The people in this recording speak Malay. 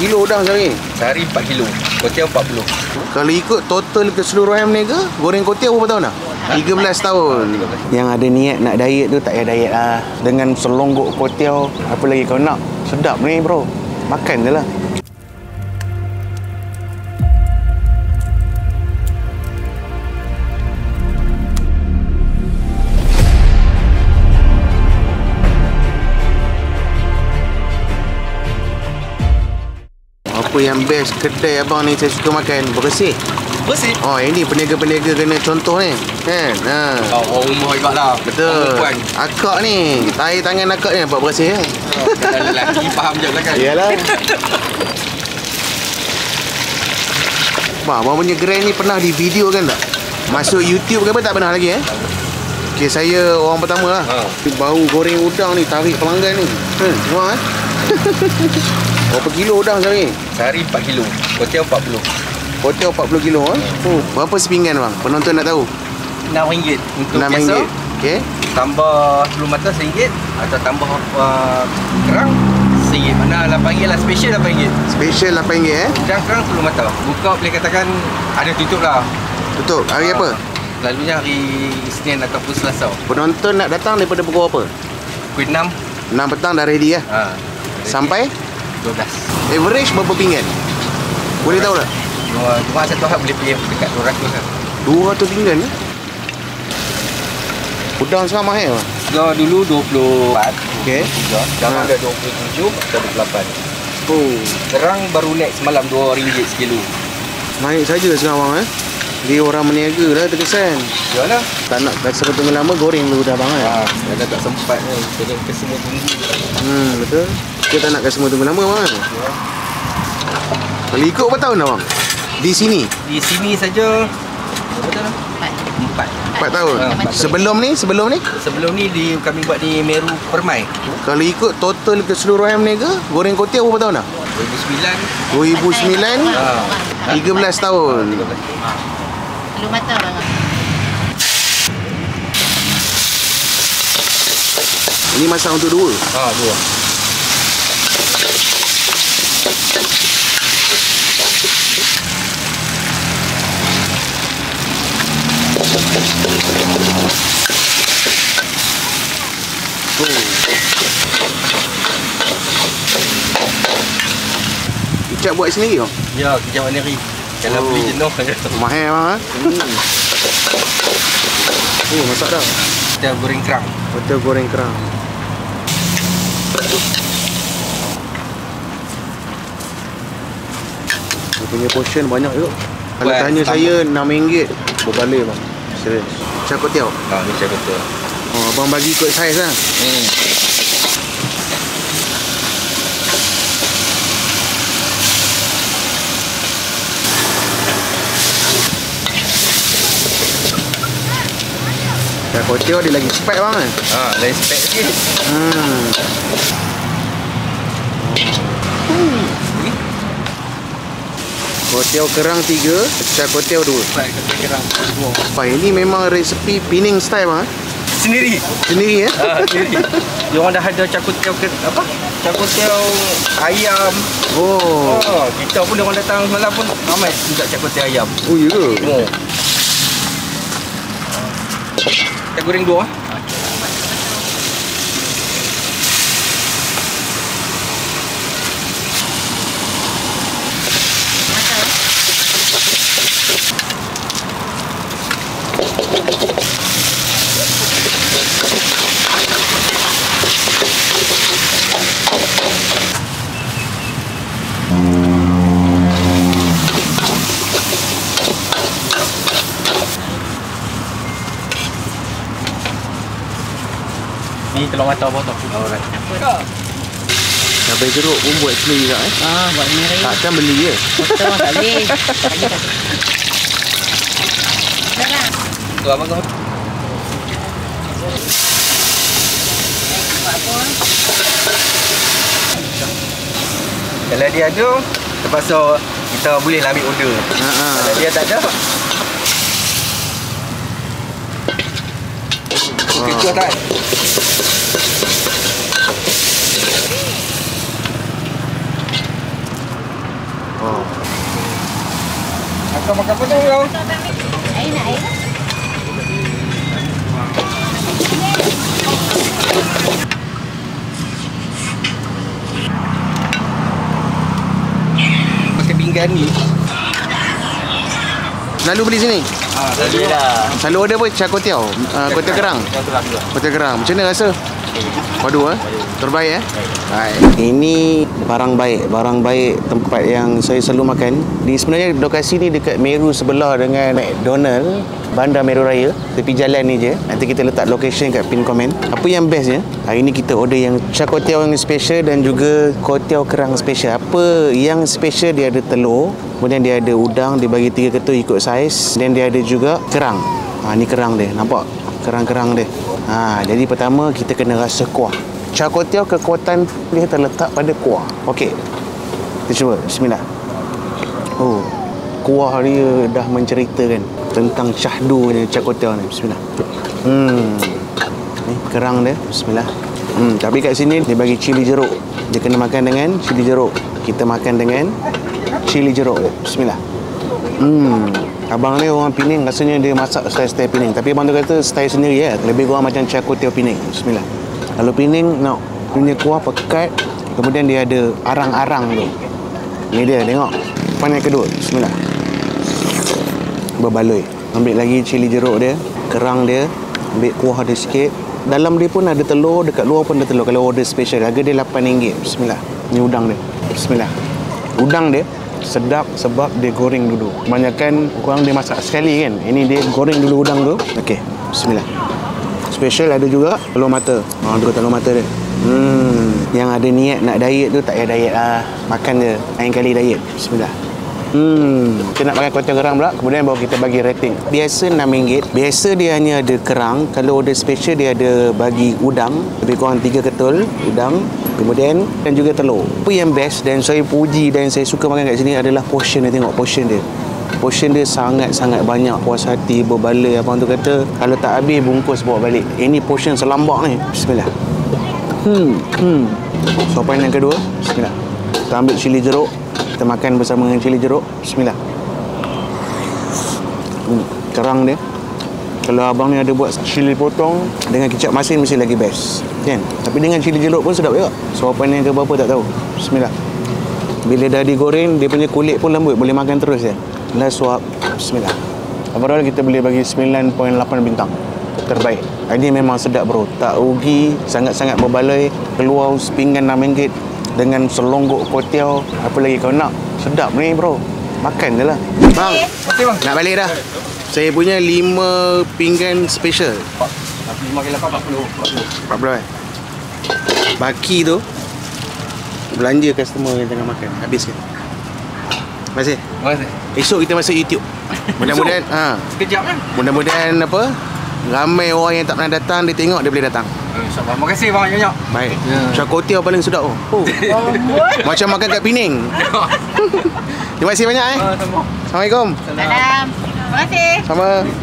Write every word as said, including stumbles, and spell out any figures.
kilo udang sehari? Sehari empat kilo. Kuotiao empat puluh. Kalau ikut total keseluruhan berniaga, goreng kuotiao berapa tahun dah? tiga belas tahun. Yang ada niat nak diet tu tak payah diet lah. Dengan selonggok kuotiao, apa lagi kau nak? Sedap ni bro. Makan je lah. Apa yang best kedai abang ni saya suka makan? Bersih. Bersih. Oh, ini peniaga-peniaga kena contoh ni. Kan? Ha. Oh, orang rumah juga lah. Betul. Akak ni, tahi tangan akak ni nampak bersih kan? Oh, lelaki faham je lah kan. Iyalah. Bang, abang punya gerai ni pernah di video kan tak? Masuk YouTube ke apa tak pernah lagi eh? Okey, saya orang pertama lah. Ha. Bau goreng udang ni, tarik pelanggan ni. Hmm, tengok eh. Berapa kilo udang sehari? Sehari empat kilo. Kuotiao empat puluh. Kuotiao empat puluh kilo eh? Oh, berapa sepinggan bang? Penonton nak tahu. enam ringgit untuk enam biasa. ringgit. Okey. Tambah sepuluh mata seringgit atau tambah uh, kerang seringgit. Mana lapan ringgit lah, special lapan ringgit. Special lapan ringgit eh? Dan kerang sepuluh mata. Buka boleh katakan ada tutup lah. Tutup. Hari uh, apa? Selalunya hari Isnin ataupun Selasa. Penonton nak datang daripada pukul apa? Pukul enam. enam petang dah ready lah. Ha, sampai? dua belas. Average berapa pinggan? Boleh tahu tak? Cuma satu hari boleh pergi dekat dua ratus lah. dua ratus pinggan eh? Udang sekarang mahal lah. So, dulu dua puluh empat. Okey. Sekarang ha. ada dua puluh tujuh atau dua puluh lapan. Oh. Kerang baru naik semalam dua ringgit sekilo. Naik saja sekarang bang eh? Dia orang meniaga lah terkesan. Yalah. Tak nak customer tunggu lama, goreng dulu dah bang eh? Haa, dah tak sempat ni. Jadi customer tunggu. Hmm, betul. Kita tak nak customer tunggu lama bang eh? Ya. Kalau ikut berapa tahun dah bang? Di sini? Di sini saja berapa tahun? Empat. Empat tahun? Ha, empat sebelum ni? Sebelum ni? Sebelum ni di, kami buat di Meru Permai. Kalau ikut total keseluruhan berniaga, goreng kuotiao berapa tahun dah? dua ribu sembilan. dua ribu sembilan? Ha. tiga belas tahun. tiga belas. Belum matang bang. Ini masak untuk dua? Ha, dua. Oh. Kicap buat sendiri bang? Ya, kicap sendiri. Kalau oh. beli jenuh. Mahal bang ha? Hmm. Oh, masak dah. Kita goreng kerang. Betul, goreng kerang. Dia punya portion banyak juga. Kalau Buat tanya tambah. saya enam ringgit berbaloi bang. Serius. Cak kuotiao? Ha, ni saya betul. Oh, abang bagi ikut saiz lah. Hmm. Cak kuotiao dia lagi spek bang kan? Ha, lain spek sikit. Hmm. Kuotiao kerang tiga, cak kuotiao dua. Baik, kerang dua. Pak, ini memang resepi Penang style bang. Sendiri. Sendiri ya? Ha, sendiri. Dia orang dah ada cakutiao ke apa? Cakutiao ayam. Oh. Oh, kita pun dia orang datang semalam pun ramai juga cakutiao ayam. Oh, ya ke? Oh. Kita goreng dua. Ni telur mata apa tu? Alright. Cabai jeruk pun buat sendiri tak eh? Ah, buat sendiri. Takkan beli je? Betul, tak boleh. Sekarang. Tu abang kau. Kalau dia ada, terpaksa kita boleh lah ambil order. Ha ah. Kalau dia tak ada, kecoh tak? Oh. Kau makan apa tu kau? Air nak air? Pakai pinggan ni. Selalu beli sini? Ha, tadi dah. Selalu order apa? Char kway teow? Uh, kway teow kerang? Kway teow kerang. Macam mana rasa? Padu eh? Terbaik eh? Baik. Ini barang baik, barang baik tempat yang saya selalu makan. Di sebenarnya lokasi ni dekat Meru sebelah dengan McDonald, Bandar Meru Raya. Tepi jalan ni je. Nanti kita letak location kat pin komen. Apa yang bestnya? Hari ni kita order yang char kway teow yang special dan juga kway teow kerang special. Apa yang special, dia ada telur, kemudian dia ada udang, dia bagi tiga ketul ikut saiz, dan dia ada juga kerang. Ha, ni kerang dia. Nampak? Kerang-kerang dia. Ha, jadi pertama kita kena rasa kuah. Char kway teow kekuatan dia terletak pada kuah. Okey. Kita cuba. Bismillah. Oh, kuah dia dah menceritakan tentang syahdunya char kway teow ni. Bismillah. Hmm. Ni kerang dia. Bismillah. Hmm, tapi kat sini dia bagi cili jeruk. Dia kena makan dengan cili jeruk. Kita makan dengan cili jeruk dia. Bismillah. Hmm. Abang ni orang Pening, rasanya dia masak style-style Pening. Tapi abang tu kata style sendiri ya. Lebih kurang macam char kway teow Pening. Bismillah. Kalau Pening nak punya kuah pekat, kemudian dia ada arang-arang tu. Ni dia, tengok. Pan yang kedua. Bismillah. Berbaloi. Ambil lagi cili jeruk dia, kerang dia, ambil kuah dia sikit. Dalam dia pun ada telur, dekat luar pun ada telur. Kalau order special, harga dia lapan ringgit. Bismillah. Ni udang dia. Bismillah. Udang dia sedap sebab dia goreng dulu. Kebanyakan orang dia masak sekali kan. Ini dia goreng dulu udang tu. Okey. Bismillah. Special ada juga telur mata. Ha, tu telur mata dia. Hmm, yang ada niat nak diet tu tak payah diet lah. Makan je. Lain kali diet. Bismillah. Hmm, kita nak makan kway teow kerang pula. Kemudian baru kita bagi rating. Biasa enam ringgit. Biasa dia hanya ada kerang. Kalau order special dia ada bagi udang. Lebih kurang tiga ketul udang. Kemudian dan juga telur. Apa yang best dan saya puji dan saya suka makan kat sini adalah portion dia. Tengok portion dia. Portion dia sangat-sangat banyak. Puas hati, berbaloi. Abang tu kata kalau tak habis bungkus bawa balik. Ini portion selambak ni. Bismillah. Hmm, hmm. Sopan yang kedua. Bismillah. Kita ambil cili jeruk. Kita makan bersama dengan cili jeruk. Bismillah. Hmm. Kerang dia. Kalau abang ni ada buat cili potong dengan kicap masin mesti lagi best. Kan? Tapi dengan cili jeruk pun sedap juga. Suapan yang ke berapa tak tahu. Bismillah. Bila dah digoreng, dia punya kulit pun lembut. Boleh makan terus ya. Last suap. Bismillah. Overall kita boleh bagi sembilan perpuluhan lapan bintang. Terbaik. Ini memang sedap bro. Tak rugi. Sangat-sangat berbaloi. Keluar pinggan enam ringgit dengan selonggok kway teow. Apa lagi kau nak? Sedap ni bro. Makan je lah. Bang, Okey bang. nak balik dah. Saya punya lima pinggan special. Tapi lima kali lapan empat puluh. empat puluh eh. Baki tu belanja customer yang tengah makan. Habiskan. Terima kasih. Terima kasih. Esok kita masuk YouTube. Mudah-mudahan ha, Sekejap kan? mudah-mudahan apa? Ramai orang yang tak pernah datang, dia tengok dia boleh datang. InsyaAllah. Terima kasih bang banyak. Baik. Ya. Char kway teow paling sedap oh. oh. Macam makan kat Pening. Terima kasih banyak eh. Ah, sama. Assalamualaikum. Salam. Terima kasih. Sama.